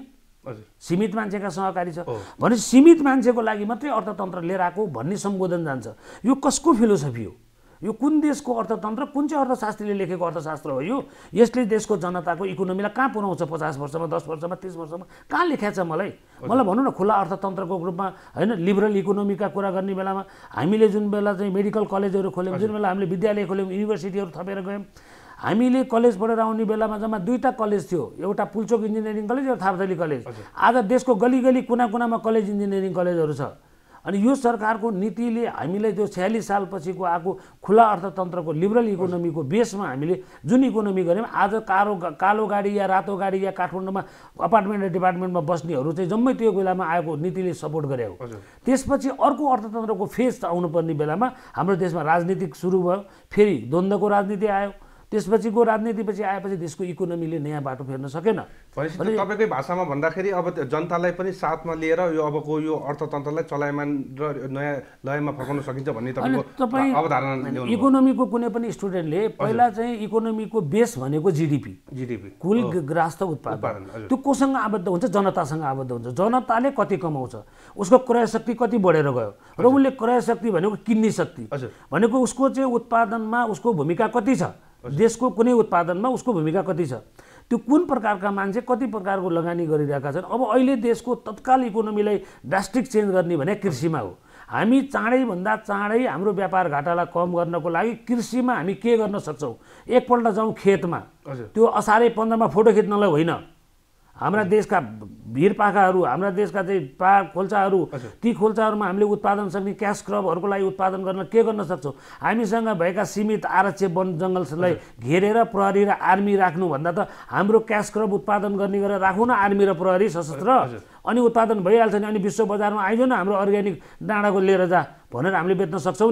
सीमित मान्छेका सहकारी छ। भने सीमित मान्छेको लागि मात्रै अर्थतन्त्र लिएर आएको भन्ने सम्बोधन जान्छ। यो कसको फिलोसफी हो? यो कुन देशको अर्थतन्त्र, कुन चाहिँ अर्थशास्त्रीले लेखेको अर्थशास्त्र हो यो? यसले देशको जनताको इकोनोमीलाई कहाँ पुर्याउँछ? पचास वर्षमा, दस वर्षमा, तिस वर्षमा कहाँ लेखाएको छ? मलाई मलाई भनौँ न, खुला अर्थतन्त्रको रूपमा होइन, लिबरल इकोनोमीका कुरा गर्ने बेलामा हामीले जुन बेला चाहिँ मेडिकल कलेजहरू खोल्यौँ, जुन बेला हामीले विद्यालय खोल्यौँ, युनिभर्सिटीहरू थपेर गयौँ, हामीले कलेज पढेर आउने बेलामा जम्मा दुईवटा कलेज थियो, एउटा पुल्चोक इन्जिनियरिङ कलेज, एउटा थापाथली कलेज। आज देशको गली गली कुना कुनामा कलेज इन्जिनियरिङ कलेजहरू छ। अनि यो सरकारको नीतिले हामीलाई त्यो छयालिस सालपछिको आएको खुला अर्थतन्त्रको लिबरल इकोनोमीको बेसमा हामीले जुन इकोनोमी गऱ्यौँ, आज कालो कालो गाडी या रातो गाडी या काठमाडौँमा अपार्टमेन्ट र डिपार्टमेन्टमा बस्नेहरू चाहिँ जम्मै त्यो बेलामा आएको नीतिले सपोर्ट गरे हो। त्यसपछि अर्को अर्थतन्त्रको फेज आउनुपर्ने बेलामा हाम्रो देशमा राजनीतिक सुरु भयो, फेरि द्वन्द्वको राजनीति आयो, त्यसपछिको राजनीतिपछि आएपछि देशको इकोनोमीले नयाँ बाटो फेर्न सकेन। भनेपछि तपाईँकै भाषामा भन्दाखेरि अब जनतालाई पनि साथमा लिएर यो अबको यो अर्थतन्त्रलाई चलायमान र नयाँ लयमा फर्काउन सकिन्छ भन्ने तपाईँको अवधारणा ल्याउनु। इकोनोमीको कुनै पनि स्टुडेन्टले पहिला चाहिँ इकोनोमीको बेस भनेको जिडिपी जिडिपी कुल ग्राहस्थ उत्पादन, त्यो कोसँग आबद्ध हुन्छ? जनतासँग आबद्ध हुन्छ। जनताले कति कमाउँछ, उसको क्रय शक्ति कति बढेर गयो, र उसले क्रय शक्ति भनेको किन्ने शक्ति भनेको उसको चाहिँ उत्पादनमा उसको भूमिका कति छ, देशको कुनै उत्पादनमा उसको भूमिका कति छ, त्यो कुन प्रकारका मान्छे कति प्रकारको लगानी गरिरहेका छन्। अब अहिले देशको तत्काल इकोनोमीलाई ड्रास्टिक चेन्ज गर्ने भने कृषिमा हो। हामी चाँडैभन्दा चाँडै हाम्रो व्यापार घाटालाई कम गर्नको लागि कृषिमा हामी के गर्न सक्छौँ? एकपल्ट जाउँ खेतमा, त्यो असारे पन्ध्रमा फोटो खिच्नलाई होइन, हाम्रा देशका भिरपाखाहरू, हाम्रा देशका चाहिँ पा खोल्चाहरू, ती खोल्चाहरूमा हामीले उत्पादन सक्ने क्यास क्रपहरूको लागि उत्पादन गर्न के गर्न सक्छौँ? हामीसँग भएका सीमित आरक्षित वन जङ्गललाई घेरेर प्रहरी र आर्मी राख्नुभन्दा त हाम्रो क्यास क्रप उत्पादन गर्ने गरेर राखौँ न, आर्मी र प्रहरी सशस्त्र, अनि उत्पादन भइहाल्छ नि। अनि विश्व बजारमा आइज न, हाम्रो अर्ग्यानिक डाँडाको लिएर जा भनेर हामीले बेच्न सक्छौँ नि।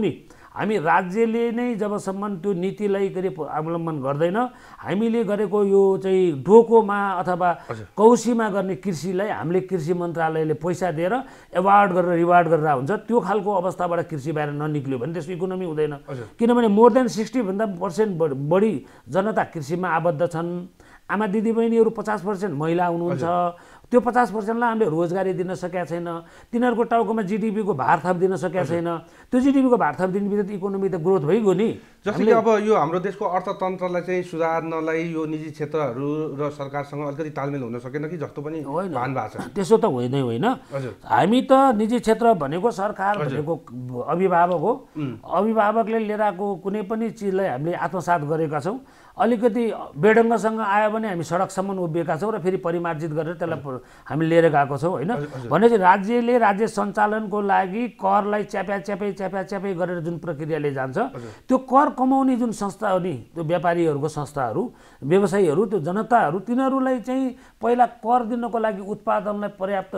हामी राज्यले नै जबसम्म त्यो नीतिलाई के अरे अवलम्बन गर्दैन, हामीले गरेको यो चाहिँ डोकोमा अथवा कौशीमा गर्ने कृषिलाई हामीले कृषि मन्त्रालयले पैसा दिएर एवार्ड गरेर रिवार्ड गरेर हुन्छ, त्यो खालको अवस्थाबाट कृषि बाहिर ननिक्ल्यो भने त्यसको इकोनोमी हुँदैन। किनभने मोर देन सिक्सटी भन्दा पर्सेन्ट बढी जनता कृषिमा आबद्ध छन्। आमा दिदीबहिनीहरू पचास पर्सेन्ट महिला हुनुहुन्छ। त्यो पचास पर्सेन्टलाई हामीले रोजगारी दिन सकेका छैन, तिनीहरूको टाउकोमा जिडिपीको भार थप दिन सकेका छैन। त्यो जिडिपीको भार थप दिने बित्तिकै इकोनोमी त ग्रोथ भइगयो नि। जस्तै कि अब यो हाम्रो देशको अर्थतन्त्रलाई चाहिँ सुधार्नलाई यो निजी क्षेत्रहरू र सरकारसँग अलिकति तालमेल हुन सकेन कि जस्तो पनि भान भएको छ। त्यसो त होइनै होइन। हामी त निजी क्षेत्र भनेको सरकार भनेको अभिभावक हो। अभिभावकले लिएर आएको कुनै पनि चिजलाई हामीले आत्मसात गरेका छौँ। अलिकति बेढङ्गसँग आयो भने हामी सडकसम्म उभिएका छौँ र फेरि परिमार्जित गरेर त्यसलाई हामी लिएर गएको छौँ होइन। भनेपछि राज्यले राज्य सञ्चालनको लागि करलाई च्याप्या च्यापै च्याप्या च्यापै गरेर जुन प्रक्रियाले जान्छ, त्यो कर कमाउने जुन संस्था हो नि, त्यो व्यापारीहरूको संस्थाहरू, व्यवसायीहरू, त्यो जनताहरू, तिनीहरूलाई चाहिँ पहिला कर दिनको लागि उत्पादनलाई पर्याप्त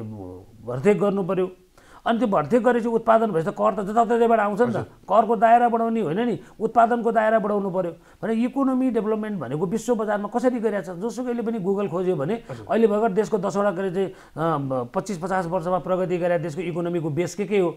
भर्ती गर्नु पर्यो। अनि त्यो भर्ती गरेपछि उत्पादन भएपछि कर त जताततैबाट आउँछ नि त। करको दायरा बढाउने होइन नि, उत्पादनको दायरा बढाउनु पर्यो। भने इकोनोमी डेभलपमेन्ट भनेको विश्व बजारमा कसरी गरिरहेको छ, जोसुकैले पनि गुगल खोज्यो भने अहिले भर्खर देशको दसवटा गरे चाहिँ पच्चिस पचास वर्षमा प्रगति गरे देशको इकोनोमीको बेस के के हो।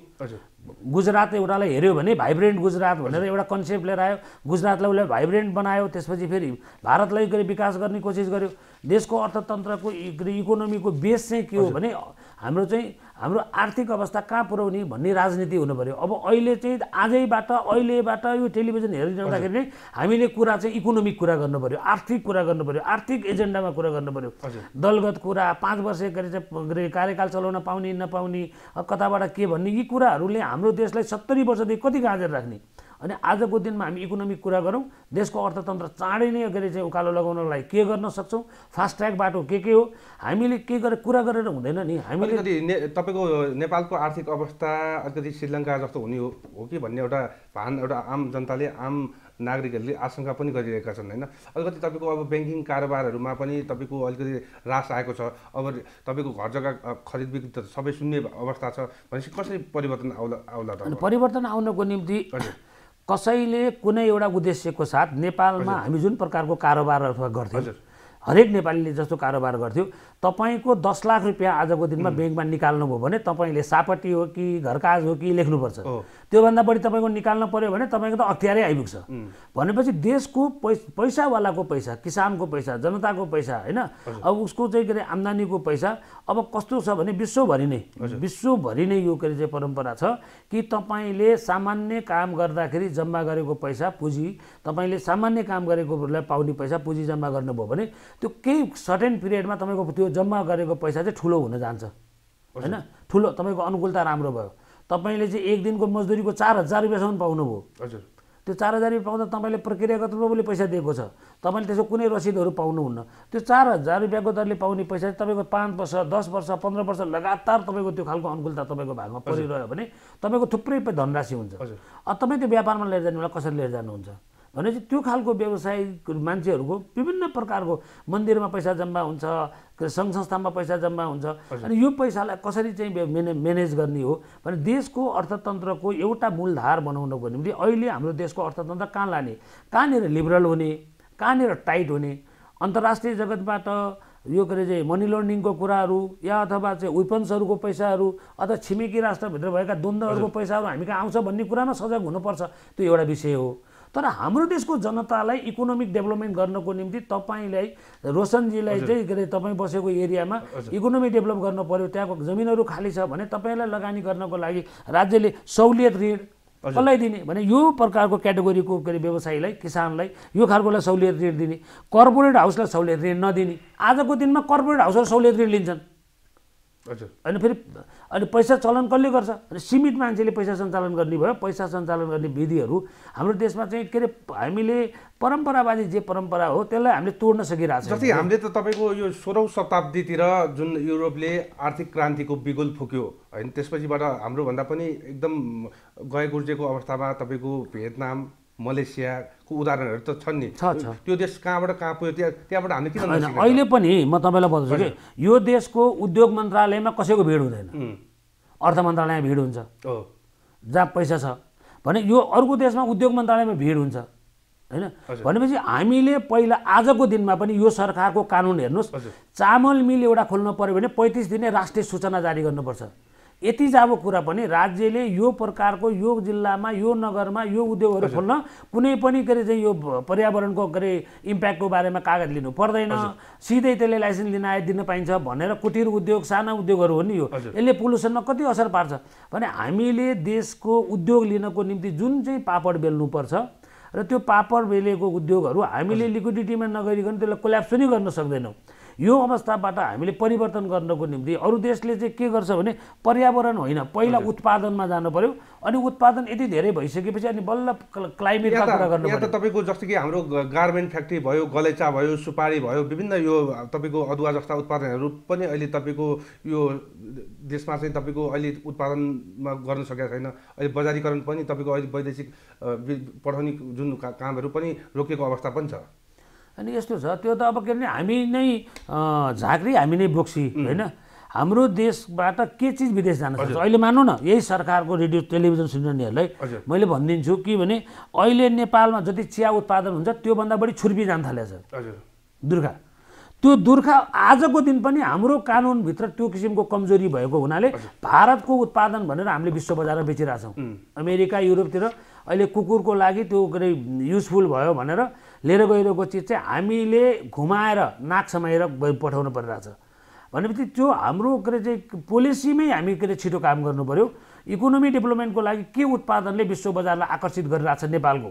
गुजरात एउटालाई हेऱ्यो भने भाइब्रेन्ट गुजरात भनेर एउटा कन्सेप्ट लिएर आयो, गुजरातलाई उसले भाइब्रेन्ट बनायो, त्यसपछि फेरि भारतलाई गरी विकास गर्ने कोसिस गर्यो। देशको अर्थतन्त्रको इकोनोमीको बेस चाहिँ के हो भने हाम्रो चाहिँ हाम्रो आर्थिक अवस्था कहाँ पुर्याउने भन्ने राजनीति हुनु पर्यो। अब अहिले चाहिँ आजैबाट अहिलेबाट यो टेलिभिजन हेरिरहँदाखेरि नै हामीले कुरा चाहिँ इकोनोमिक कुरा गर्नु पर्यो, आर्थिक कुरा गर्नु पर्यो, आर्थिक एजेन्डामा कुरा गर्नु पर्यो। दलगत कुरा, पाँच वर्ष गरी कार्यकाल चलाउन पाउने नपाउने, कताबाट के भन्ने, यी कुराहरूले हाम्रो देशलाई सत्तरी वर्षदेखि कति गाजेर राख्ने। अनि आजको दिनमा हामी इकोनोमिक कुरा गरौँ, देशको अर्थतन्त्र चाँडै नै अगाडि चाहिँ उकालो लगाउनको लागि के गर्न सक्छौँ, फास्ट ट्र्याक बाटो के के हो, हामीले के गरेर कुरा गरेर हुँदैन नि। हामीले तपाईँको नेपालको आर्थिक अवस्था अलिकति श्रीलङ्का जस्तो हुने हो हो कि भन्ने एउटा भान एउटा आम जनताले, आम नागरिकहरूले आशंका पनि गरिरहेका छन् होइन। अलिकति तपाईँको अब ब्याङ्किङ कारोबारहरूमा पनि तपाईँको अलिकति ह्रास आएको छ। अब तपाईँको घर जग्गा खरिद बिक्री त सबै शून्य अवस्था छ भनेपछि कसरी परिवर्तन आउला आउला त? परिवर्तन आउनको निम्ति कसैले कुनै एउटा उद्देश्यको साथ नेपालमा हामी जुन प्रकारको कारोबार गर्थ्यौँ, हरेक नेपालीले जस्तो कारोबार गर्थ्यो, तपाईँको दस लाख रुपियाँ आजको दिनमा ब्याङ्कमा निकाल्नु भयो भने तपाईँले सापट्टी हो कि घरकाज हो कि लेख्नुपर्छ। त्योभन्दा बढी तपाईँको निकाल्नु पर्यो भने तपाईँको त अख्तियारै आइपुग्छ। भनेपछि देशको पैसावालाको पैसा, किसानको पैसा, जनताको पैसा होइन, अब उसको चाहिँ के अरे आम्दानीको पैसा अब कस्तो छ भने विश्वभरि नै विश्वभरि नै यो के अरे चाहिँ परम्परा छ कि तपाईँले सामान्य काम गर्दाखेरि जम्मा गरेको पैसा पुँजी, तपाईँले सामान्य काम गरेकोलाई पाउने पैसा पुँजी जम्मा गर्नुभयो भने त्यो केही सर्टेन पिरियडमा तपाईँको त्यो जम्मा गरेको पैसा चाहिँ ठुलो हुन जान्छ होइन। ठुलो तपाईँको अनुकूलता राम्रो भयो, तपाईँले चाहिँ एक दिनको मजदुरीको चार हजार रुपियाँसम्म पाउनुभयो। हजुर, त्यो चार हजार रुपियाँ पाउँदा तपाईँले प्रक्रियागत रूपले पैसा दिएको छ, तपाईँले त्यसको कुनै रसिदहरू पाउनुहुन्न। त्यो चार हजार रुपियाँको दरले पाउने पैसा तपाईँको पाँच वर्ष दस वर्ष पन्ध्र वर्ष लगातार तपाईँको त्यो खालको अनुकूलता तपाईँको भागमा परिरह्यो भने तपाईँको थुप्रै धनराशि हुन्छ। अब तपाईँ त्यो व्यापारमा लिएर जाने बेला कसरी लिएर जानुहुन्छ भनेपछि त्यो खालको व्यवसायिक मान्छेहरूको विभिन्न प्रकारको मन्दिरमा पैसा जम्मा हुन्छ, सङ्घ संस्थामा पैसा जम्मा हुन्छ। अनि यो पैसालाई कसरी चाहिँ मेने म्यानेज गर्ने हो भने देशको अर्थतन्त्रको एउटा मूलधार बनाउनको निम्ति अहिले हाम्रो देशको अर्थतन्त्र कहाँ लाने, कहाँनिर लिबरल हुने, कहाँनिर टाइट हुने, अन्तर्राष्ट्रिय जगतबाट यो के अरे चाहिँ मनी लन्ड्रिङको कुराहरू या अथवा चाहिँ वेपन्सहरूको पैसाहरू अथवा छिमेकी राष्ट्रभित्र भएका द्वन्द्वहरूको पैसाहरू हामी कहाँ आउँछ भन्ने कुरामा सजग हुनुपर्छ। त्यो एउटा विषय हो। तर हाम्रो देशको जनतालाई इकोनोमिक डेभलपमेन्ट गर्नको निम्ति तपाईँलाई रोशनजीलाई चाहिँ के अरे तपाईँ बसेको एरियामा इकोनोमी डेभलप गर्नु पर्यो, त्यहाँको जमिनहरू खाली छ भने तपाईँलाई लगानी गर्नको लागि राज्यले सहुलियत ऋण कसलाई दिने भने यो प्रकारको क्याटेगोरीको के अरे व्यवसायीलाई, किसानलाई यो खालकोलाई सहुलियत ऋण दिने, कर्पोरेट हाउसलाई सहुलियत ऋण नदिने। आजको दिनमा कर्पोरेट हाउसहरू सहुलियत ऋण लिन्छन् अनि फेरि अनि पैसा चलन कसले गर्छ अनि सीमित मान्छेले पैसा सञ्चालन गर्ने भयो। पैसा सञ्चालन गर्ने विधिहरू हाम्रो देशमा चाहिँ के अरे हामीले परम्परावादी जे परम्परा हो त्यसलाई हामीले तोड्न सकिरहेको छ। जस्तै हामीले त तपाईँको यो सोह्रौँ शताब्दीतिर जुन युरोपले आर्थिक क्रान्तिको बिगुल फुक्यो होइन, त्यसपछिबाट हाम्रोभन्दा पनि एकदम गए गुर्जेको अवस्थामा तपाईँको भियतनाम, मलेसियाको उदाहरणहरू त छन् नि। त्यो देश कहाँबाट कहाँ पुग्यो, त्यहाँ त्यहाँबाट हामीले किन नसिक्नु? अहिले पनि म तपाईँलाई भन्छु कि यो देशको उद्योग मन्त्रालयमा कसैको भिड हुँदैन, अर्थ मन्त्रालयमा भिड हुन्छ जहाँ पैसा छ। भने यो अर्को देशमा उद्योग मन्त्रालयमा भिड हुन्छ हैन भनेपछि हामीले पहिला आजको दिनमा पनि यो सरकारको कानुन हेर्नुस् चामल मिल एउटा खोल्न पर्यो भने पैँतिस दिने राष्ट्रिय सूचना जारी गर्नुपर्छ यति जाबो कुरा पनि राज्यले यो प्रकारको यो जिल्लामा यो नगरमा यो उद्योगहरू खोल्न कुनै पनि गरे चाहिँ यो पर्यावरणको गरे इम्प्याक्टको बारेमा कागज लिनु पर्दैन सिधै त्यसले लाइसेन्स लिन आए दिन पाइन्छ भनेर कुटीर उद्योग साना उद्योगहरू हो नि यो यसले पोल्युसनमा कति असर पार्छ भने हामीले देशको उद्योग लिनको निम्ति जुन चाहिँ पापड बेल्नु पर्छ र त्यो पापड बेलेको उद्योगहरू हामीले लिक्विडिटीमा नगरिकन त्यसलाई कोल्याप्स पनि गर्न सक्दैनौँ यो अवस्थाबाट हामीले परिवर्तन गर्नको निम्ति अरू देशले चाहिँ के गर्छ भने पर्यावरण होइन पहिला उत्पादनमा जानु पर्यो अनि उत्पादन यति धेरै भइसकेपछि अनि बल्ल क्लाइमेटका कुरा गर्नु पर्यो। यहाँ त तपाईँको जस्तो कि हाम्रो गार्मेन्ट फ्याक्ट्री भयो गलैँचा भयो सुपारी भयो विभिन्न यो तपाईँको अदुवा जस्ता उत्पादनहरू पनि अहिले तपाईँको यो देशमा चाहिँ तपाईँको अहिले उत्पादनमा गर्न सकेका छैन अहिले बजारीकरण पनि तपाईँको अहिले वैदेशिक पठाउने जुन कामहरू पनि रोकिएको अवस्था पनि छ। अनि यस्तो छ त्यो त अब के भने हामी नै झाँक्री हामी नै बोक्सी होइन हाम्रो देशबाट के चिज विदेश जान सक्छ अहिले मानौँ न यही सरकारको रेडियो टेलिभिजन सुन्नेहरूलाई मैले भनिदिन्छु कि भने अहिले नेपालमा जति चिया उत्पादन हुन्छ त्योभन्दा बढी छुर्पी जान थालेछ दुर्खा त्यो दुर्खा आजको दिन पनि हाम्रो कानुनभित्र त्यो किसिमको कमजोरी भएको हुनाले भारतको उत्पादन भनेर हामीले विश्व बजारमा बेचिरहेछौँ अमेरिका युरोपतिर अहिले कुकुरको लागि त्यो के अरे युजफुल भयो भनेर लिएर गइरहेको चिज चाहिँ हामीले घुमाएर नाक समाएर पठाउनु परिरहेछ भनेपछि त्यो हाम्रो के अरे चाहिँ पोलिसीमै हामी के अरे छिटो काम गर्नु पर्यो इकोनोमी डेभलपमेन्टको लागि के उत्पादनले विश्व बजारलाई आकर्षित गरिरहेछ नेपालको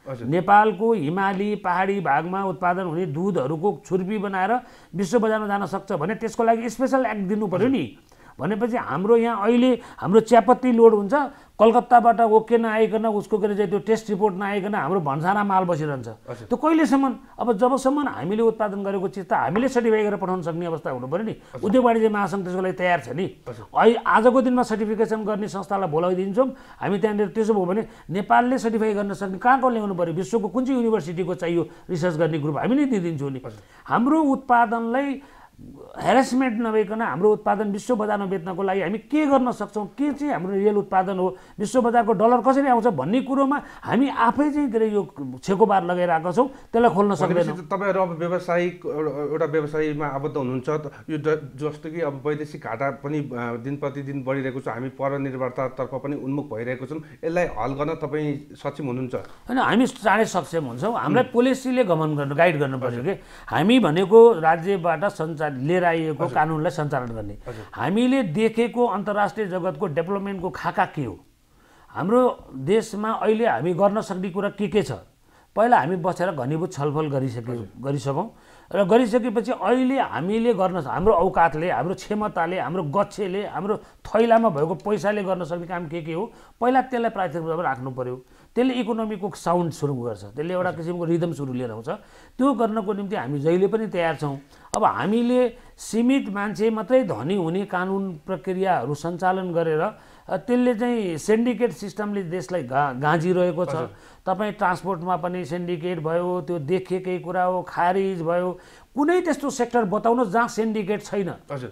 नेपालको हिमाली पहाडी भागमा उत्पादन हुने दुधहरूको छुर्पी बनाएर विश्व बजारमा जान सक्छ भने त्यसको लागि स्पेशल एक्ट दिनु पर्यो नि भनेपछि हाम्रो यहाँ अहिले हाम्रो चियापत्ती लोड हुन्छ कलकत्ताबाट ओके नआइकन उसको के अरे चाहिँ त्यो टेस्ट रिपोर्ट नआइकन हाम्रो भन्साना माल बसिरहन्छ त्यो कहिलेसम्म अब जबसम्म हामीले उत्पादन गरेको चिज त हामीले सर्टिफाई गरेर पठाउन सक्ने अवस्था हुनु पर्यो नि उद्योग वाणिज्य महासङ्घ त्यसको लागि तयार छ नि अहिले आजको दिनमा सर्टिफिकेसन गर्ने संस्थालाई बोलाइदिन्छौँ हामी त्यहाँनिर त्यसो भयो भने नेपालले सर्टिफाई गर्न सक्ने कहाँको ल्याउनु पर्यो विश्वको कुन चाहिँ युनिभर्सिटीको चाहियो रिसर्च गर्ने ग्रुप हामी नै दिइदिन्छौँ नि हाम्रो उत्पादनलाई हेरेसमेन्ट नभइकन हाम्रो उत्पादन विश्व बजारमा बेच्नको लागि हामी के गर्न सक्छौँ के चाहिँ हाम्रो रियल उत्पादन हो विश्व बजारको डलर कसरी आउँछ भन्ने कुरोमा हामी आफै चाहिँ के अरे यो छेकोबार लगाइरहेका छौँ त्यसलाई खोल्न सक्दैनौँ। तपाईँहरू अब व्यावसायिक एउटा व्यवसायमा आबद्ध हुनुहुन्छ यो जस्तो कि अब वैदेशिक घाटा पनि दिन प्रतिदिन बढिरहेको छ हामी परनिर्भरतातर्फ पनि उन्मुख भइरहेको छौँ यसलाई हल गर्न तपाईँ सक्षम हुनुहुन्छ? होइन हामी चाँडै सक्षम हुन्छौँ हामीलाई पोलिसीले गमन गर्नु गाइड गर्नु पर्यो कि हामी भनेको राज्यबाट सञ्चार लिएर आइएको कानुनलाई सञ्चालन गर्ने हामीले देखेको अन्तर्राष्ट्रिय जगतको डेभलपमेन्टको खाका के हो हाम्रो देशमा अहिले हामी गर्न सक्ने कुरा के के छ पहिला हामी बसेर घनीभूत छलफल गरिसके गरिसकौँ र गरिसकेपछि अहिले हामीले गर्न हाम्रो औकातले हाम्रो क्षमताले हाम्रो गच्छेले हाम्रो थैलामा भएको पैसाले गर्न सक्ने काम के के हो पहिला त्यसलाई प्राथमिकतामा राख्नु पर्यो त्यसले इकोनोमीको साउन्ड सुरु गर्छ त्यसले एउटा किसिमको रिदम सुरु लिएर आउँछ त्यो गर्नको निम्ति हामी जहिले पनि तयार छौँ। अब हामीले सीमित मान्छे मात्रै धनी हुने कानुन प्रक्रियाहरू सञ्चालन गरेर त्यसले चाहिँ सिन्डिकेट सिस्टमले देशलाई गा गाँजिरहेको छ तपाईँ ट्रान्सपोर्टमा पनि सिन्डिकेट भयो त्यो देखेकै कुरा हो खारिज भयो कुनै त्यस्तो सेक्टर बताउनुहोस् जहाँ सिन्डिकेट छैन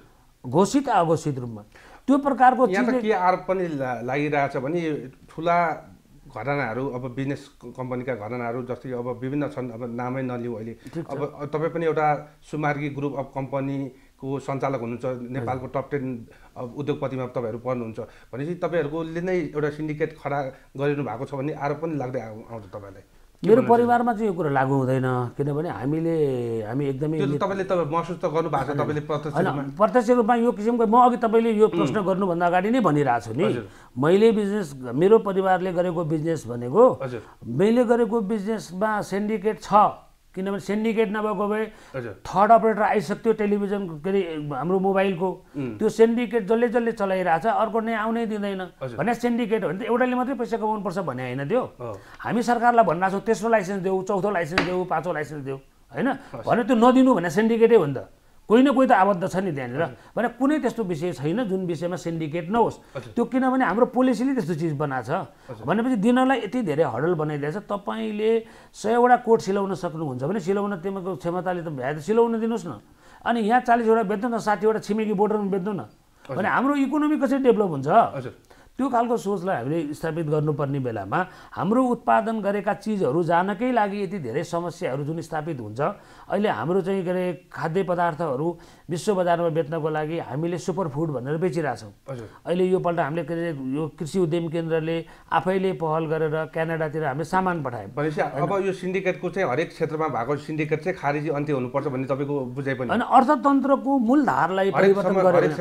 घोषित अघोषित रूपमा त्यो प्रकारको चिज के आरोप पनि लागिरहेछ भने ठुला घटनाहरू अब बिजनेस कम्पनीका घटनाहरू जस्तै अब विभिन्न छन् अब नामै नलिउँ अहिले अब तपाईँ पनि एउटा सुमार्गी ग्रुप अफ कम्पनीको सञ्चालक हुनुहुन्छ नेपालको टप टेन उद्योगपतिमा तपाईँहरू पर्नुहुन्छ भनेपछि तपाईँहरूले नै एउटा सिन्डिकेट खडा गरिनु भएको छ भन्ने आरोप पनि लाग्दै आउँछ तपाईँलाई? मेरो परिवारमा चाहिँ यो कुरा लागू हुँदैन किनभने हामीले हामी एकदमै तपाईँले त महसुस त गर्नु भएको छ तपाईँले प्रत्यक्ष रूपमा प्रत्यक्ष रूपमा यो किसिमको म अघि तपाईँले यो प्रश्न गर्नुभन्दा अगाडि नै भनिरहेको छु नि मैले बिजनेस मेरो परिवारले गरेको बिजनेस भनेको मैले गरेको बिजनेसमा सिन्डिकेट छ किनभने सिन्डिकेट नभएको भए थर्ड अपरेटर आइसक्थ्यो टेलिभिजन के अरे हाम्रो मोबाइलको त्यो सिन्डिकेट जसले जसले चलाइरहेछ अर्को नै आउनै दिँदैन भने सिन्डिकेट हो भने त एउटाले मात्रै पैसा कमाउनुपर्छ भन्ने होइन त्यो हामी सरकारलाई भनिरहेको छौँ तेस्रो लाइसेन्स देऊ चौथो लाइसेन्स देऊ पाँचौँ लाइसेन्स देऊ होइन भने त्यो नदिनु भने सिन्डिकेटै हो नि त कोही न कोही त आबद्ध छ नि त्यहाँनिर भने कुनै त्यस्तो विषय छैन जुन विषयमा सिन्डिकेट नहोस् त्यो किनभने हाम्रो पोलिसीले त्यस्तो चिज बनाएको छ भनेपछि दिनलाई यति धेरै हडल बनाइदिएछ तपाईँले सयवटा कोट सिलाउन सक्नुहुन्छ भने सिलाउन तिमीको क्षमताले त भ्याए त सिलाउन दिनुहोस् न अनि यहाँ चालिसवटा बेच्नु न साठीवटा छिमेकी बोर्डरमा बेच्नु न भने हाम्रो इकोनोमी कसरी डेभलप हुन्छ त्यो खालको सोचलाई हामीले स्थापित गर्नुपर्ने बेलामा हाम्रो उत्पादन गरेका चिजहरू जानकै लागि यति धेरै समस्याहरू जुन स्थापित हुन्छ। अहिले हाम्रो चाहिँ के अरे खाद्य पदार्थहरू विश्व बजारमा बेच्नको लागि हामीले सुपर फुड भनेर बेचिरहेछौँ। अहिले योपल्ट हामीले के अरे यो कृषि उद्यम केन्द्रले आफैले पहल गरेर क्यानाडातिर हामीले सामान पठायौँ। भनेपछि अब यो सिन्डिकेटको चाहिँ हरेक क्षेत्रमा भएको सिन्डिकेट चाहिँ खारिजी अन्त्य हुनुपर्छ भन्ने तपाईँको बुझाइ पनि होइन। अर्थतन्त्रको मूलधारलाई परिवर्तन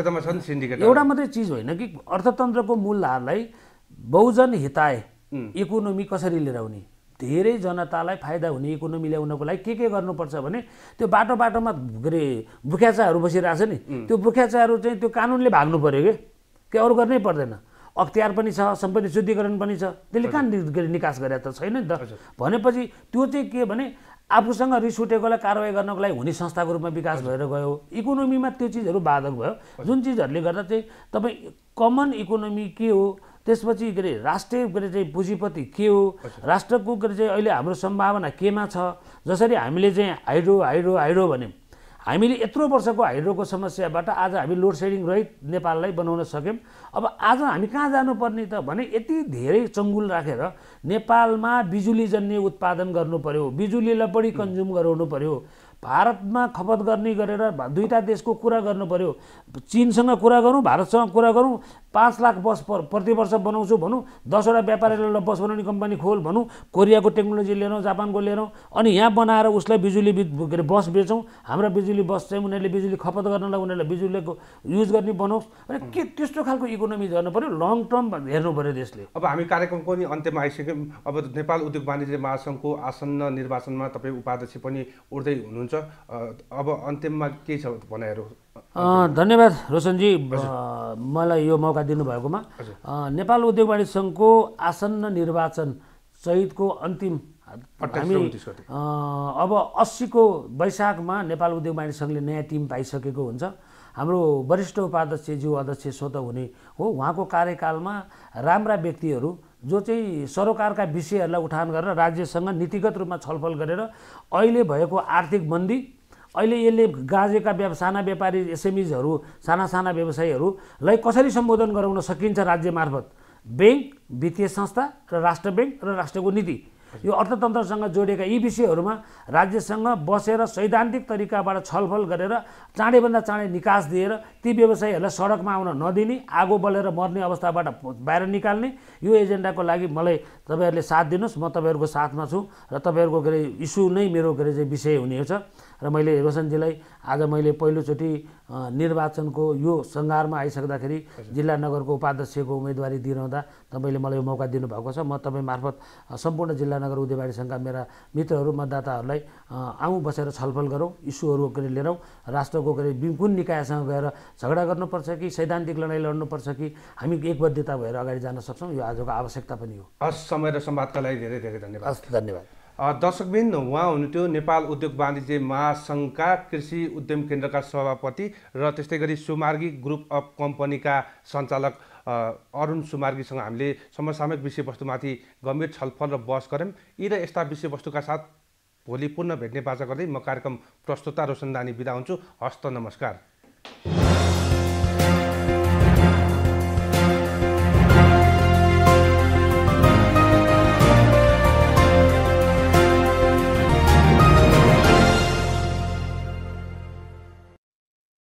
गरेर एउटा मात्रै चिज होइन कि अर्थतन्त्रको मूलधारलाई बहुजन हिताय इकोनोमी कसरी लिएर आउने, धेरै जनतालाई फाइदा हुने इकोनोमी ल्याउनको लागि के के गर्नुपर्छ भने त्यो बाटो बाटोमा के अरे बुख्याचाहरू बसिरहेछ नि, त्यो बुख्याचाहरू चाहिँ त्यो कानुनले भाग्नु पर्यो कि के अरू गर्नै पर्दैन। अख्तियार पनि छ, सम्पत्ति शुद्धिकरण पनि छ, त्यसले कहाँ निकास गरे त छैन नि त। भनेपछि त्यो चाहिँ के भने आफूसँग रिस उठेकोलाई कारवाही गर्नको लागि हुने संस्थाको रूपमा विकास भएर गयो। इकोनोमीमा त्यो चिजहरू बाधक भयो, जुन चिजहरूले गर्दा चाहिँ तपाईँ कमन इकोनोमी के हो, त्यसपछि के अरे राष्ट्रिय के अरे चाहिँ पुँजीपति के हो, राष्ट्रको के अरे चाहिँ अहिले हाम्रो सम्भावना केमा छ। जसरी हामीले चाहिँ हाइड्रो हाइड्रो हाइड्रो भन्यौँ, हामीले यत्रो वर्षको हाइड्रोको समस्याबाट आज हामी लोड सेडिङ रहित नेपाललाई बनाउन सक्यौँ। अब आज हामी कहाँ जानुपर्ने त भने यति धेरै चङ्गुल राखेर नेपालमा बिजुलीजन्य उत्पादन गर्नु पर्यो, बिजुलीलाई बढी कन्ज्युम गराउनु पर्यो, भारतमा खपत गर्ने गरेर दुईटा देशको कुरा गर्नु पर्यो। चीनसँग कुरा गरौँ, भारतसँग कुरा गरौँ, पाँच लाख बस प्रति वर्ष बनाउँछु भनौँ, दसवटा व्यापारीलाई बस बनाउने कम्पनी खोल भनौँ, कोरियाको टेक्नोलोजी लिएर जापानको लिएर अनि यहाँ बनाएर उसलाई बिजुली के अरे बस बेचौँ। हाम्रो बिजुली बस चाहिँ उनीहरूले बिजुली खपत गर्नलाई उनीहरूलाई बिजुलीको युज गर्ने बनाओस् भने के त्यस्तो खालको इकोनोमी गर्नु पर्यो, लङ टर्म हेर्नु पर्यो देशले। अब हामी कार्यक्रमको नि अन्त्यमा आइसक्यौँ। अब नेपाल उद्योग वाणिज्य महासङ्घको आसन्न निर्वाचनमा तपाईँ उपाध्यक्ष पनि उठ्दै हुनुहुन्छ। अब अन्त्यमा के छ भनाइहरू? धन्यवाद रोशनजी, मलाई यो मौका दिनुभएकोमा। नेपाल उद्योग वाणिज्य सङ्घको आसन्न निर्वाचन चैतको अन्तिम हामी अब अस्सीको वैशाखमा नेपाल उद्योग वाणिज्य सङ्घले नयाँ टिम पाइसकेको हुन्छ। हाम्रो वरिष्ठ उपाध्यक्षज्यू अध्यक्ष स्वतः हुने हो, उहाँको कार्यकालमा राम्रा व्यक्तिहरू जो चाहिँ सरोकारका विषयहरूलाई उठान गरेर राज्यसँग नीतिगत रूपमा छलफल गरेर अहिले भएको आर्थिक मन्दी, अहिले यसले गाजेका व्या साना व्यापारी एसएमइजहरू साना साना व्यवसायीहरूलाई कसरी सम्बोधन गराउन सकिन्छ राज्य मार्फत, ब्याङ्क, वित्तीय संस्था र राष्ट्र ब्याङ्क र राष्ट्रको नीति, यो अर्थतन्त्रसँग जोडिएका यी विषयहरूमा राज्यसँग बसेर सैद्धान्तिक तरिकाबाट छलफल गरेर चाँडैभन्दा चाँडै निकास दिएर ती व्यवसायीहरूलाई सडकमा आउन नदिने, आगो बलेर मर्ने अवस्थाबाट बाहिर निकाल्ने, यो एजेन्डाको लागि मलाई तपाईँहरूले साथ दिनुहोस्। म तपाईँहरूको साथमा छु र तपाईँहरूको के अरे इस्यु नै मेरो के अरे चाहिँ विषय हुनेछ। र मैले रोशनजीलाई आज मैले पहिलोचोटि निर्वाचनको यो सङ्घारमा आइसक्दाखेरि जिल्ला नगरको उपाध्यक्षको उम्मेदवारी दिइरहँदा तपाईँले मलाई यो मौका दिनुभएको छ। म तपाईँ मार्फत सम्पूर्ण जिल्ला नगर उद्योग वाणिज्य सङ्घका मेरा मित्रहरू मतदाताहरूलाई आउँ बसेर छलफल गरौँ, इस्युहरू के अरे लिएर राष्ट्रको के अरे कुन निकायसँग गएर झगडा गर्नुपर्छ कि सैद्धान्तिक लडाइँ लड्नुपर्छ कि हामी एकबद्धता भएर अगाडि जान सक्छौँ, यो आजको आवश्यकता पनि हो। हस्, समय र सम्वादका लागि धेरै धेरै धन्यवाद। हस्, धन्यवाद। दर्शकबिन, उहाँ हुनुहुन्थ्यो नेपाल उद्योग वाणिज्य महासङ्घका कृषि उद्यम केन्द्रका सभापति र त्यस्तै गरी सुमार्गी ग्रुप अफ कम्पनीका सञ्चालक अरुण सुमार्गीसँग हामीले समसामयिक विषयवस्तुमाथि गम्भीर छलफल र बहस गऱ्यौँ। यी र यस्ता विषयवस्तुका साथ भोलि पुनः भेट्ने बाचा गर्दै म कार्यक्रम प्रस्तुता रोशनदानी बिदा हुन्छु। हस्त, नमस्कार।